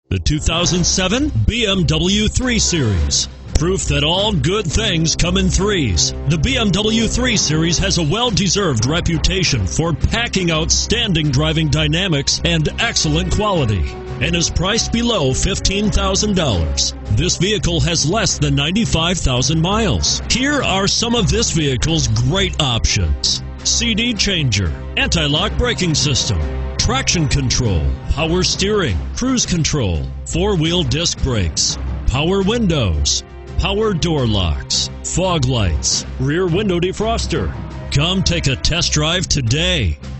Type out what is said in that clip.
The 2007 BMW 3 Series. Proof that all good things come in threes. The BMW 3 Series has a well-deserved reputation for packing outstanding driving dynamics and excellent quality, and is priced below $15,000. This vehicle has less than 95,000 miles. Here are some of this vehicle's great options: CD changer, anti-lock braking system, traction control, power steering, cruise control, four-wheel disc brakes, power windows, power door locks, fog lights, rear window defroster. Come take a test drive today.